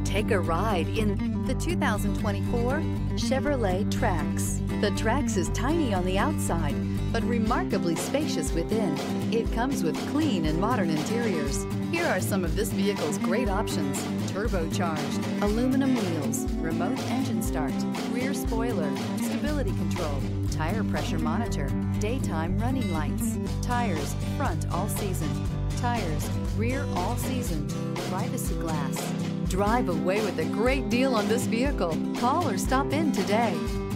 Take a ride in the 2024 Chevrolet Trax. The Trax is tiny on the outside, but remarkably spacious within. It comes with clean and modern interiors. Here are some of this vehicle's great options: turbocharged, aluminum wheels, remote engine start, rear spoiler, stability control, tire pressure monitor, daytime running lights, tires front all season, tires rear all season, privacy glass. Drive away with a great deal on this vehicle. Call or stop in today.